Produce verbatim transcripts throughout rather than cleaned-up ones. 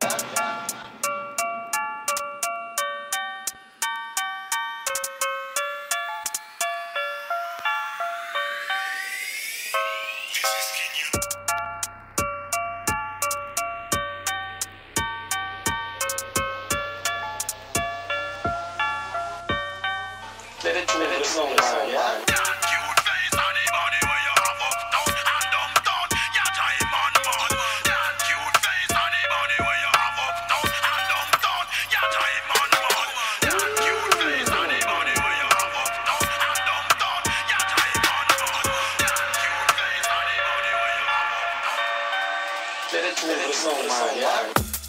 Let it, let it song, yeah. Let it, let it song, yeah.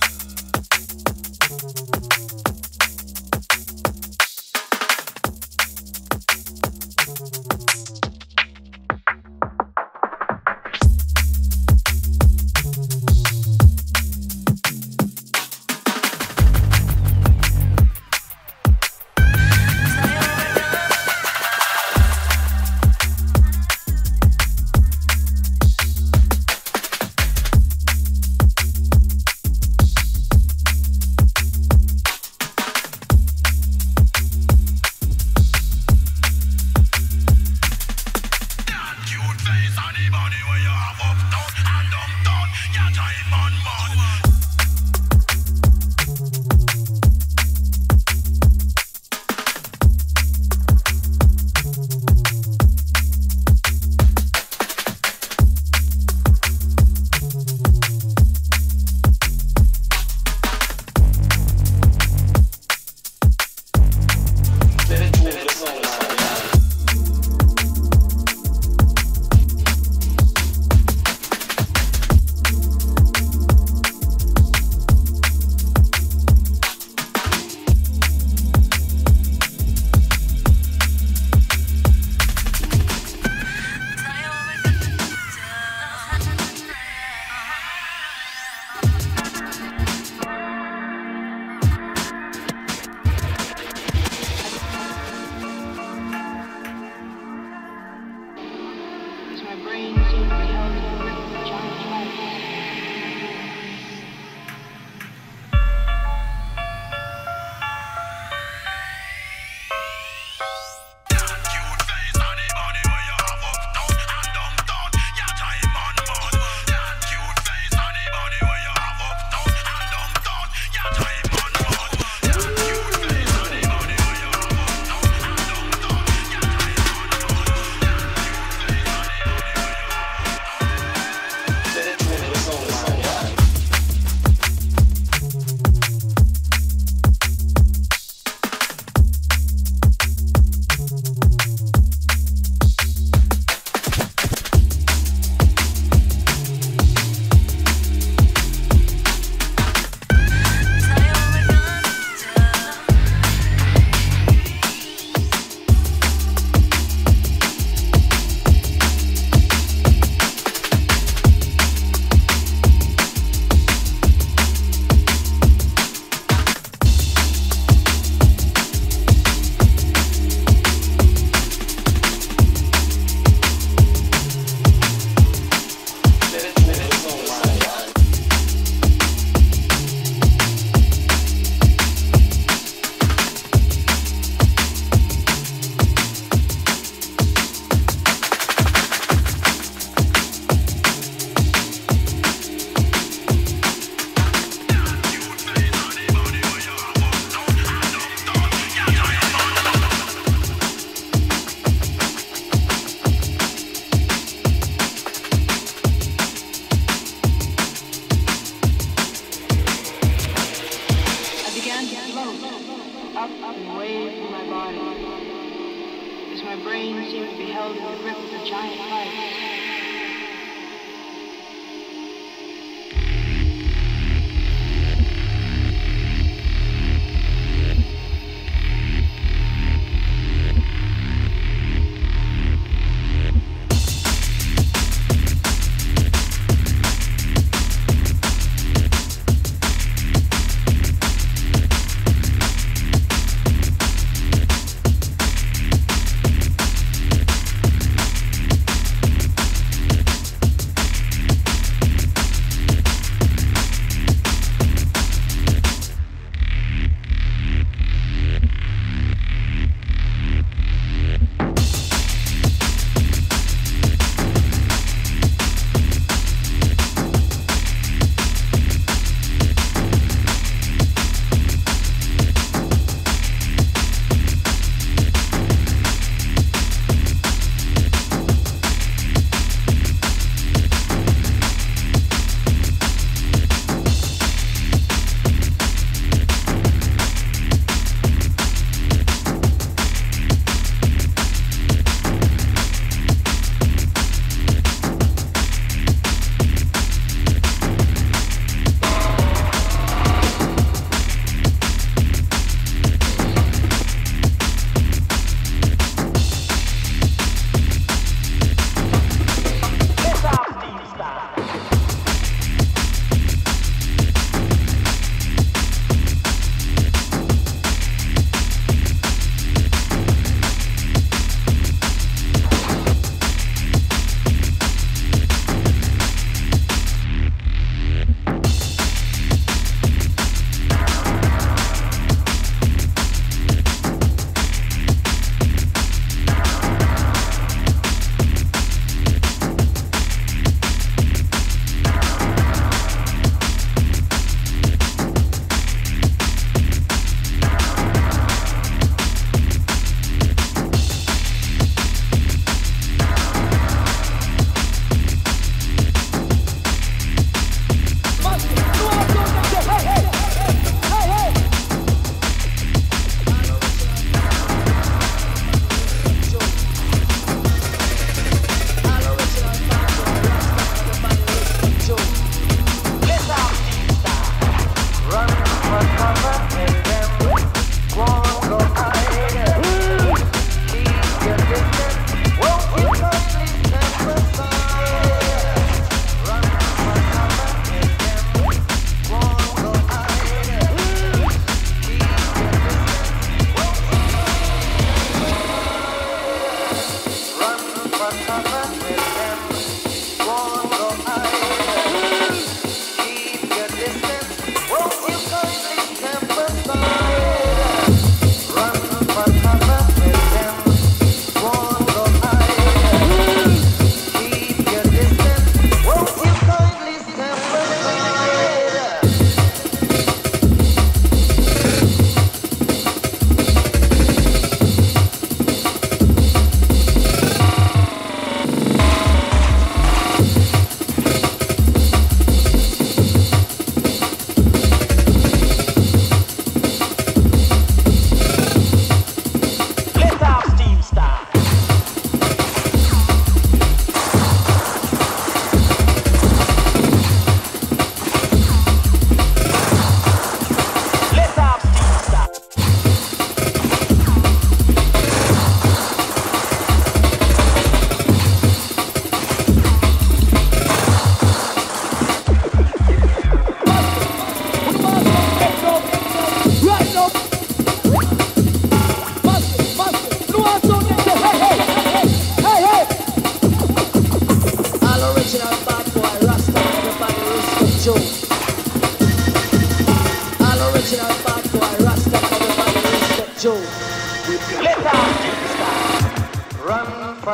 My brain seems to be held in a giant trap. Let it, let it song.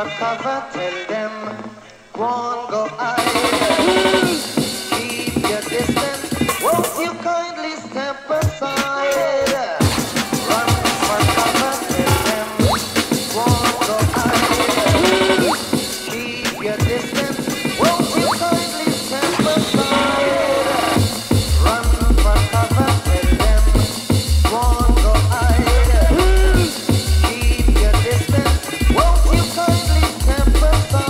for cover, tell them, won't go hide. Keep your distance, won't you kindly step aside? Run for cover, tell them, won't go hide. Keep your distance, won't you kindly step aside? Run for cover, tell them, won't go hide. Keep your distance, won't you kindly step aside?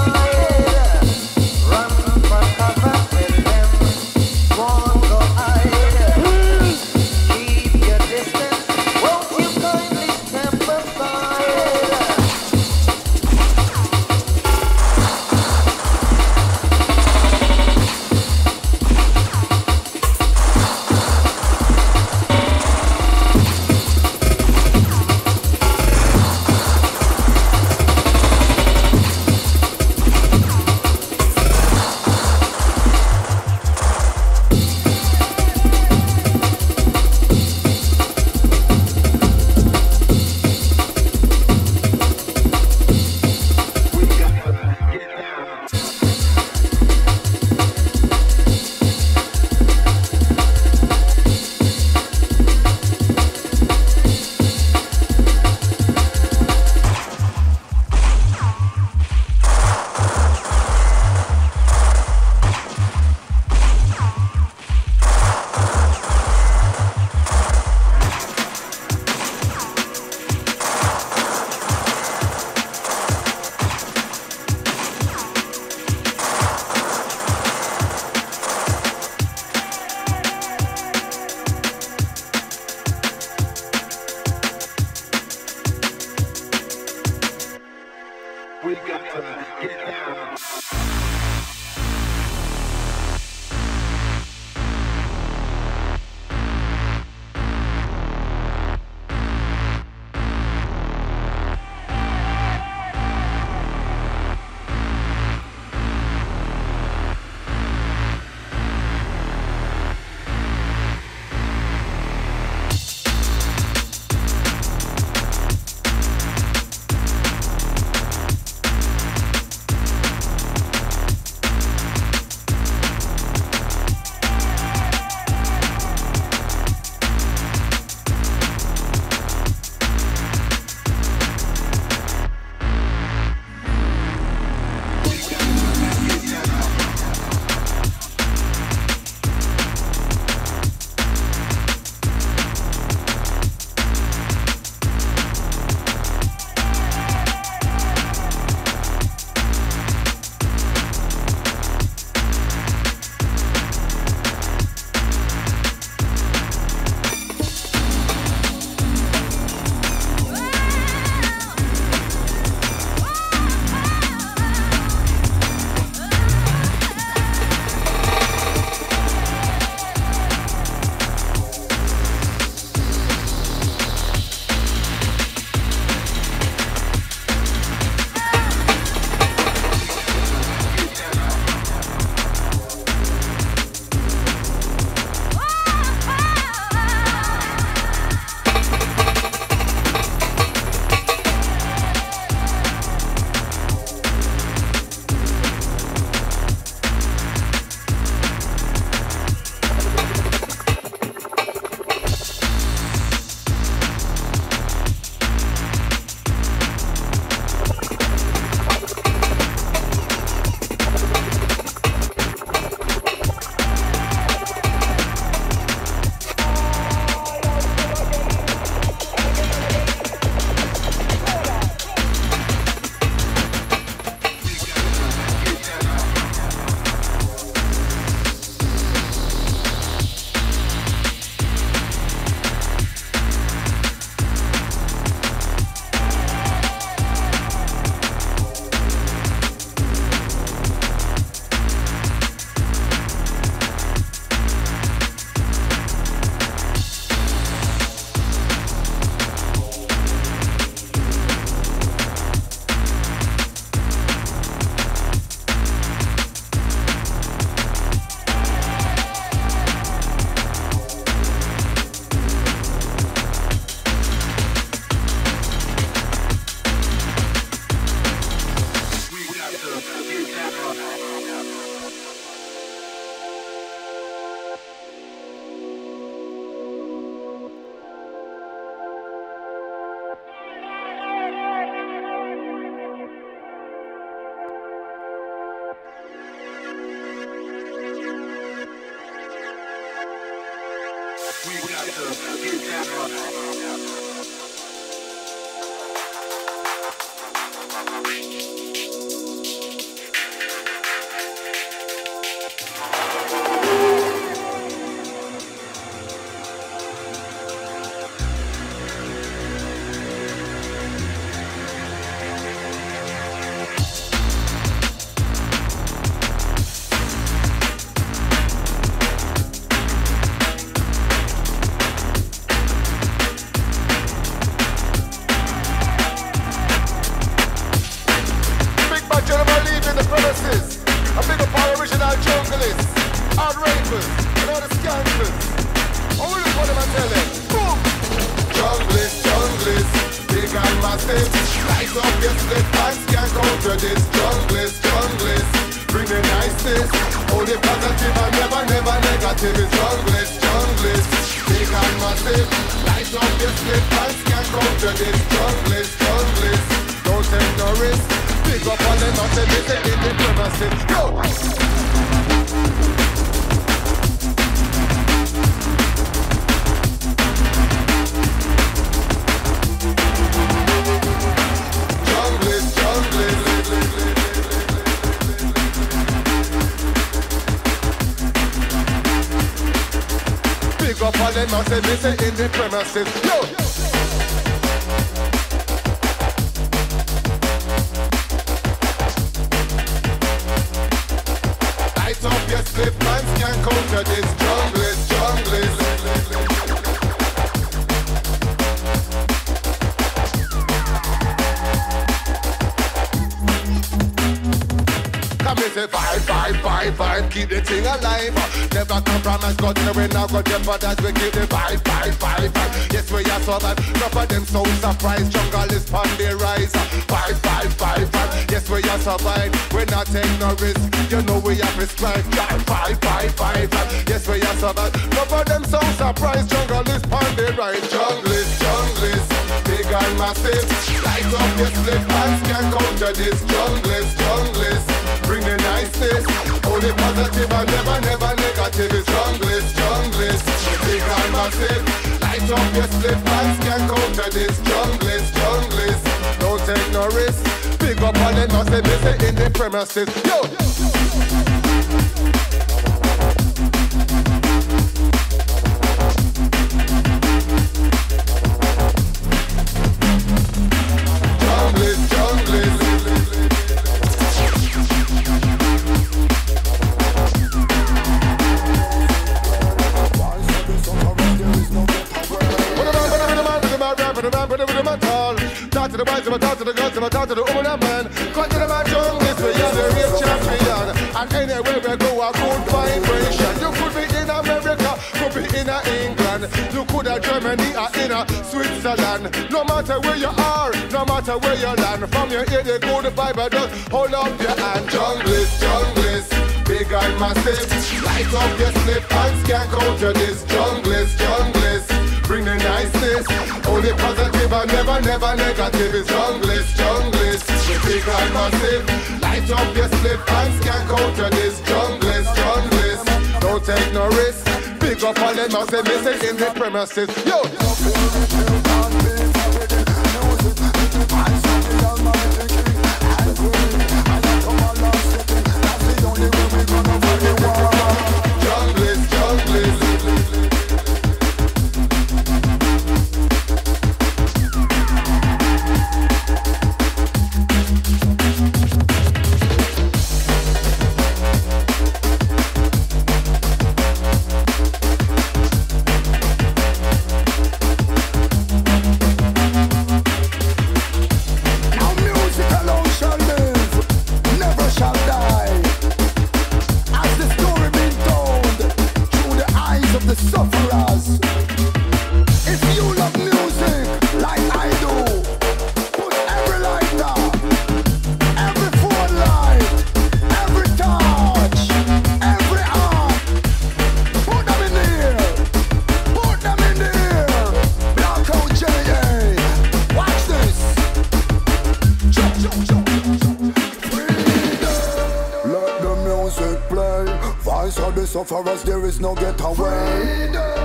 For us there is no getaway.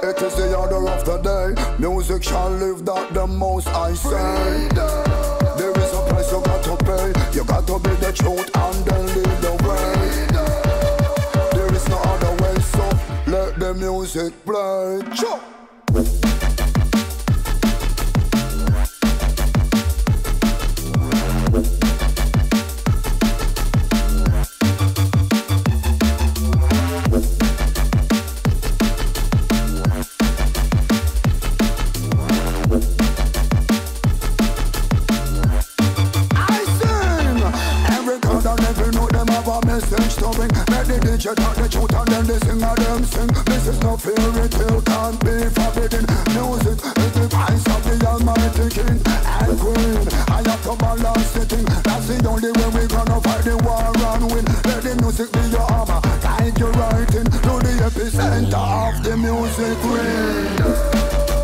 It is the order of the day. Music shall live, that the most I say. There is a price you got to pay. You got to be the truth and then lead the way. There is no other way, so let the music play. Chop. Message to bring. Let the D J talk the truth and then the singer them sing. This is no fairy tale, can't be forbidden. Music is the voice of the Almighty King and Queen. I have to balance the thing. That's the only way we're gonna fight the war and win. Let the music be your armor, guide you right in to the epicenter of the music ring.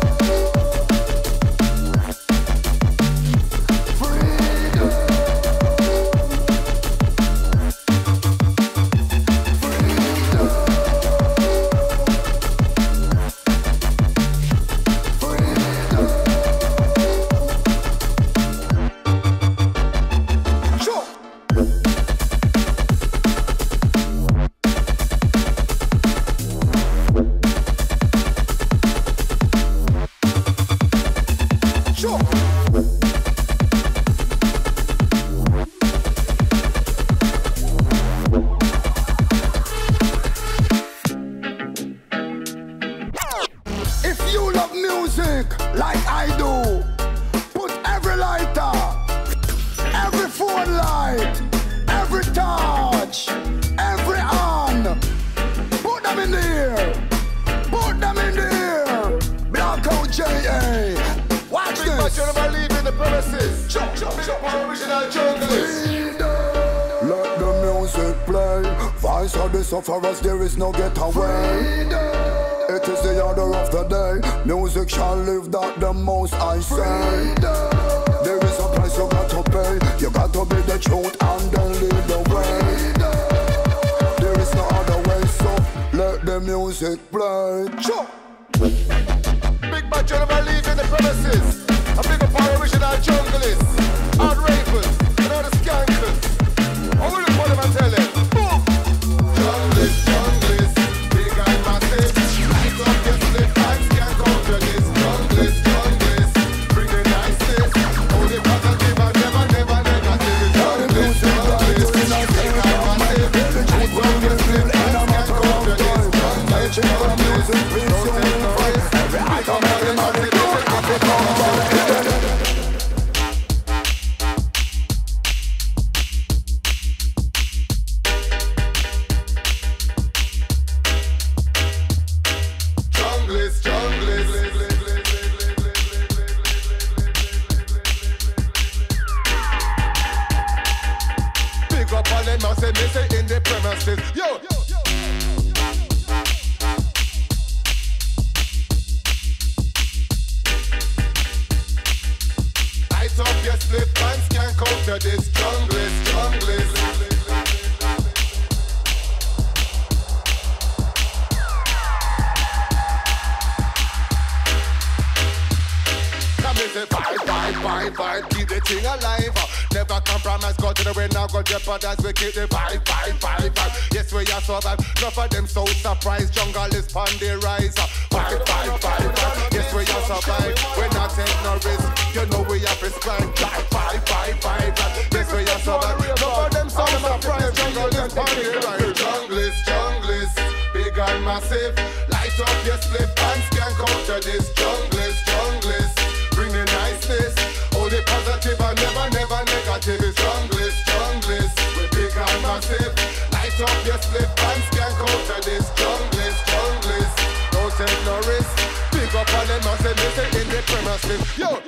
For us there is no getaway. It is the order of the day. Music shall live, that the most I say. There is a price you got to pay. You got to be the truth and then lead the way. There is no other way, so let the music play. Big bad gentleman leaving the premises. A big up our original junglists, hard rapers, and all the skankers. I will look for them and tell them. Jeopardize, we keep the vibe, vibe, vibe, vibe. Yes, we are so bad. Enough of them so surprised. Jungle is on the rise. Vibe, vibe, vibe, vibe. Yes, we are so bad. We not take no risk. You know we are prescribed. Vibe, vibe, vibe, vibe, vibe. Yes, we are so bad. Enough of them so surprised. Jungle is on the rise. Junglist, junglist, big and massive. Light up your slip and scan counter this. Junglist, junglist, bring the niceness. All the positive and never, never negative. It's junglist, junglist, we big and massive. Light up your slip and scan counter this. Junglist, junglist, don't take no risk. Big up on them massive, listen in the premises. Yo!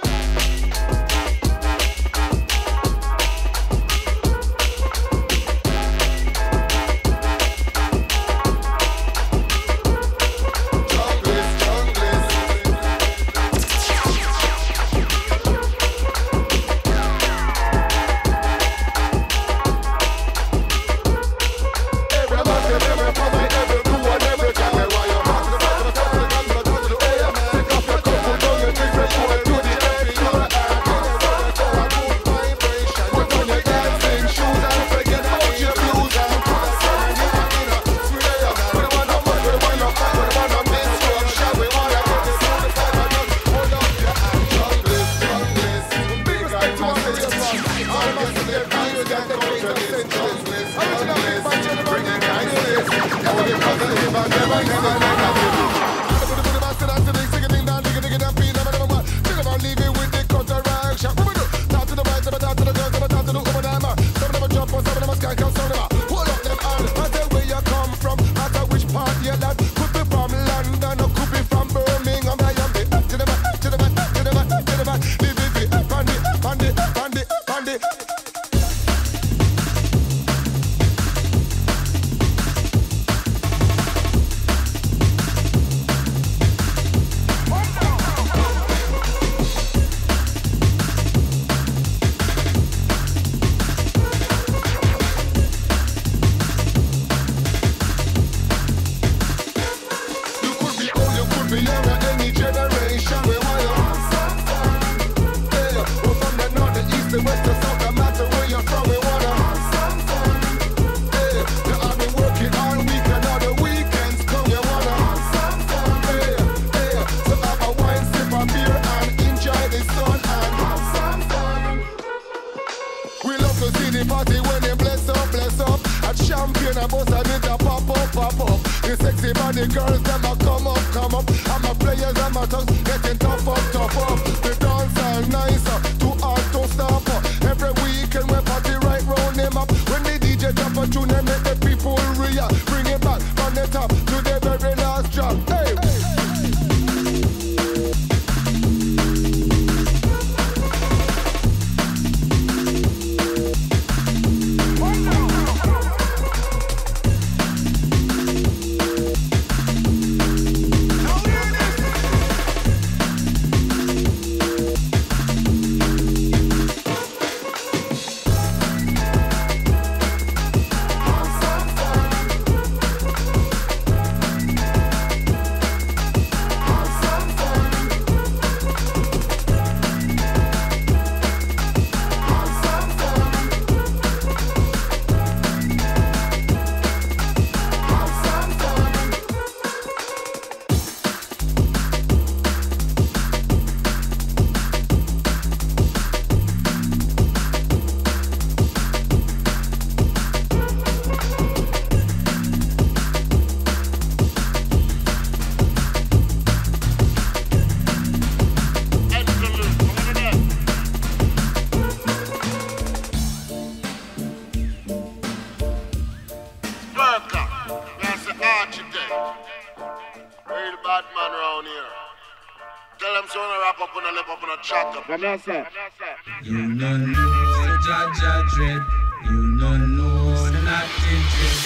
pop up. The sexy body girls, them a come up, come up. And my players and my tongues getting tough up, tough up. The dance are nicer, too hard to stop. Every weekend we party right round them up. When the D J drop a tune and make the people react, bring it back from the top to the very last drop. Hey. Vanessa. You no know Jaja Dread. You no know nothing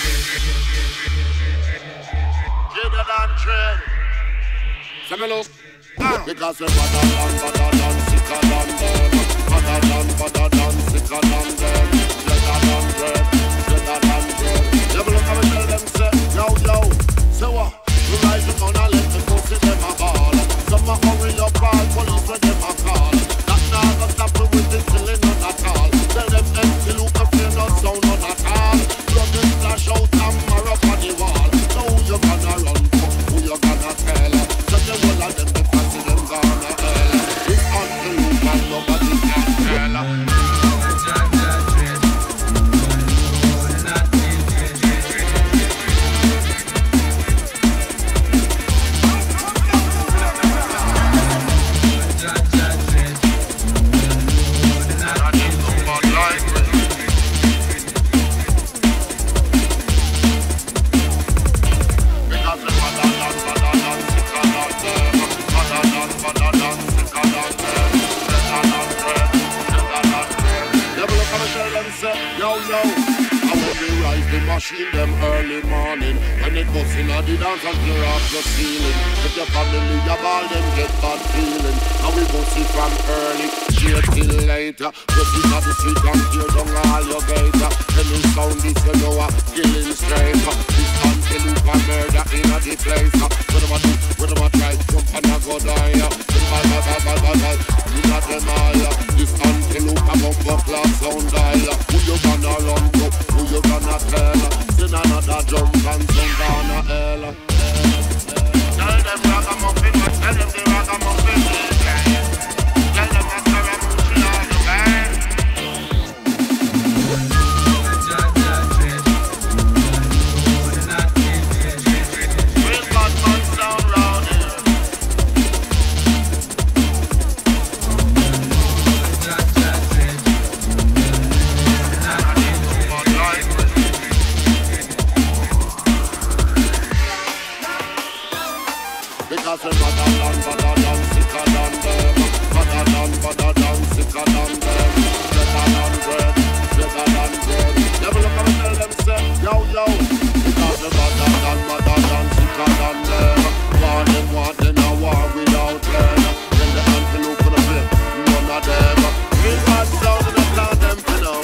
Jada than Dread. Say me look. Because we're better than, better than, sicker than them. Better than, better than, sicker than them. Jada than Dread. Jada than Dread. You look how we tell them say, yo, yo. So what? We rise up on a let the pussy them a ball. Some a hurry up all police when them a call. That not stop me with this killing none at all. Tell them empty look up here not sound none at all. Blood and splash out and mark up on the wall. So who you gonna run for? Who you gonna tell? So the whole of them the fancy them gonna hell. It's on the loop and nobody can tell. Machine them early morning. When it goes in the dance and clear off the ceiling. If your family your ball them get bad feeling. And we go see from early straight till later. Just sit at the street and tear down all your gator. Any sound this you know a killing straight. This until you can murder in a the place. What do I do? What do I try? Jump and I go die. Bye bye bye bye bye bye. You not them all. This until you can bump class sound die. Who you gonna run to? Who you gonna tell? Send another jump and some down a hell. Tell them ragamuffin, tell them the ragamuffin. Tell them that's the ragamuffin on the band. Real bad man sound round here. Because we're better than, better than, sicker than them. Better than, better than, sicker than them. Better than Dread, better than Dread. Never look and tell them say, yo, yo. Because we're better than, better than, sicker than them. War them, want them a war without them. Then the antelope for the flip, none of them. Real bad sound in the plant them to know.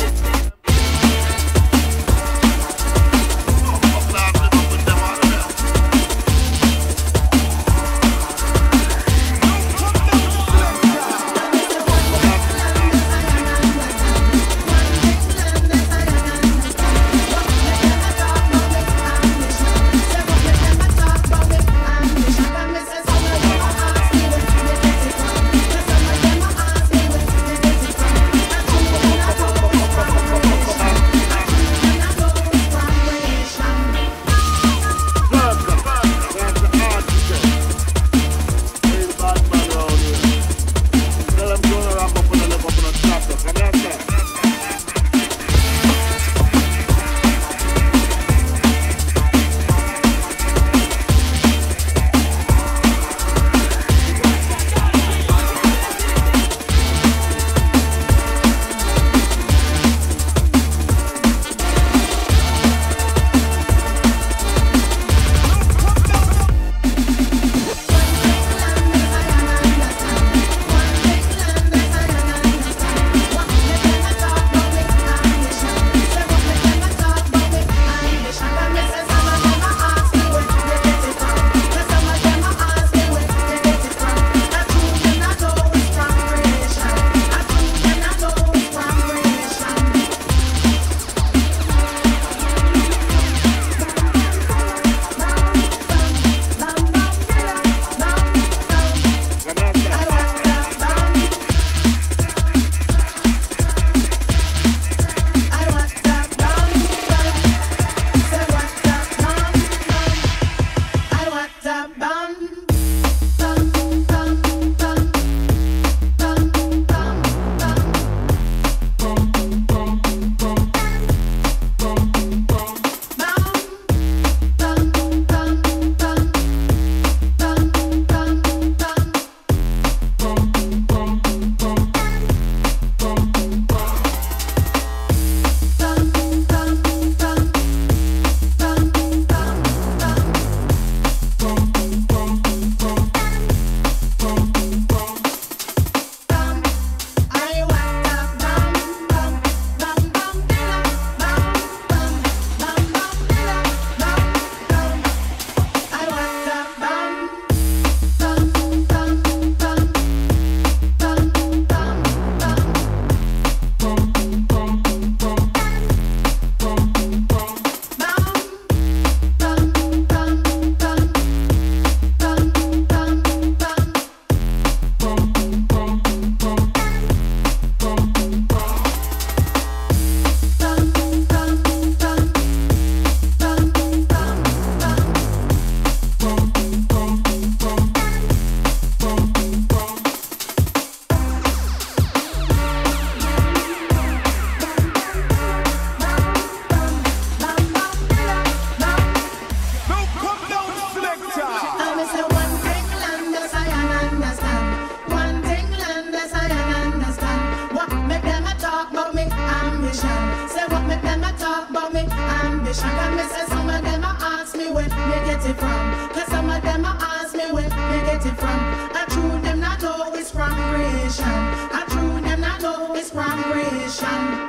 get it from? Cause some of them a ask me where me get it from. I true them not know it's from creation. I true them not know it's from creation.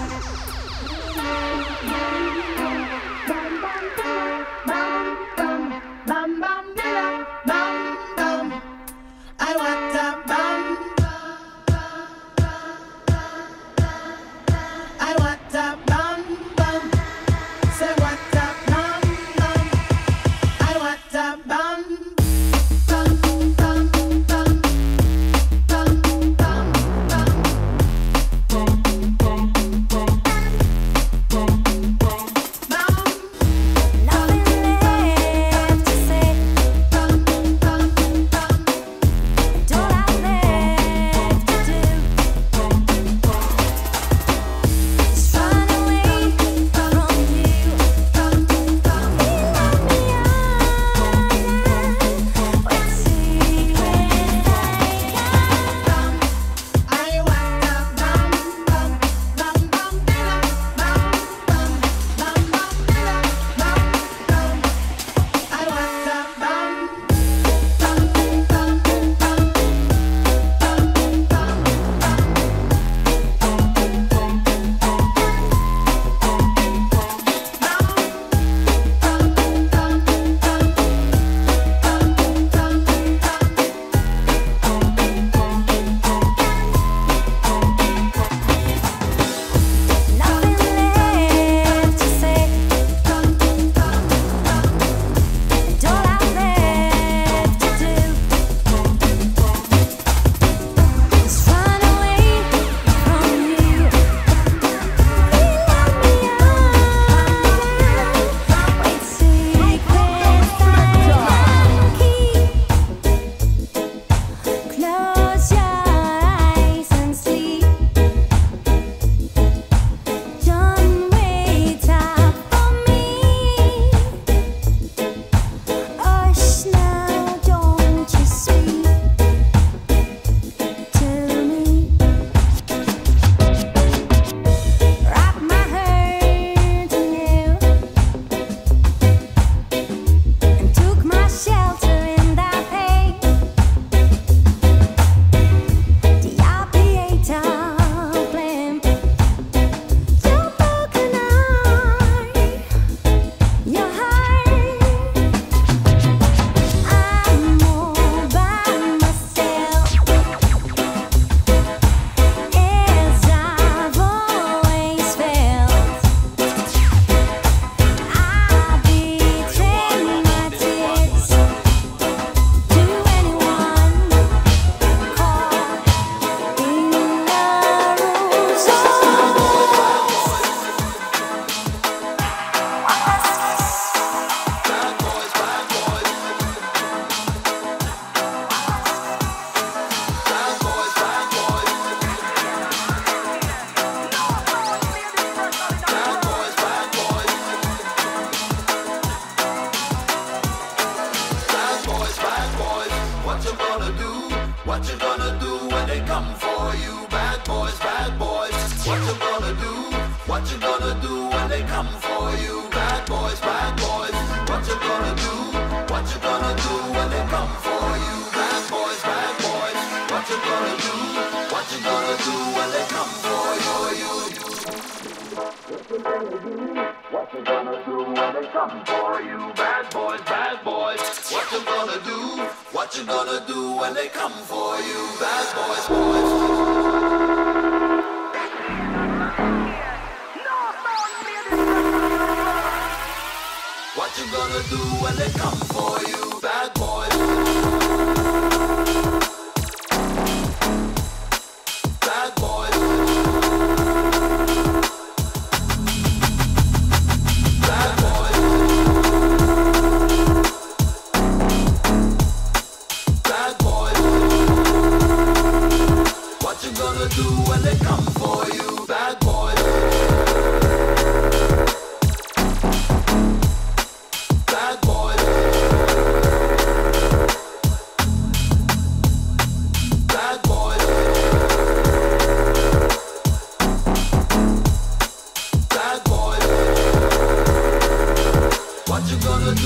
Bam bam bam bam bam. I want a bam. I want a bam bam. Say what a bam bam. I want a bam bam bam bam bam bam bam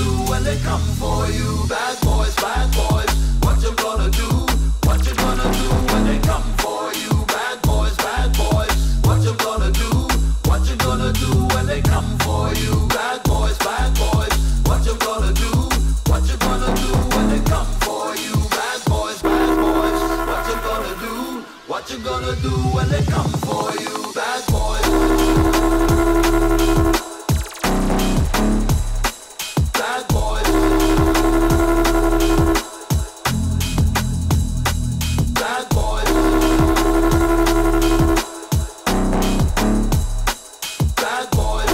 do when they come for you? Bad boys, bad boys, what you gonna do? What you gonna do when they come for you? Bad boys, bad boys, what you gonna do? What you gonna do when they come for you? Bad boys, bad boys, what you gonna do? What you gonna do when they come for you? Bad boys, bad boys, what you gonna do? What you gonna do when they come for you? Bad boys. Bad boys. Bad boys. Bad boys.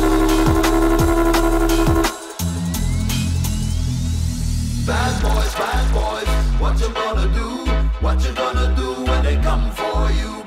Bad boys, bad boys, what you gonna do? What you gonna do when they come for you?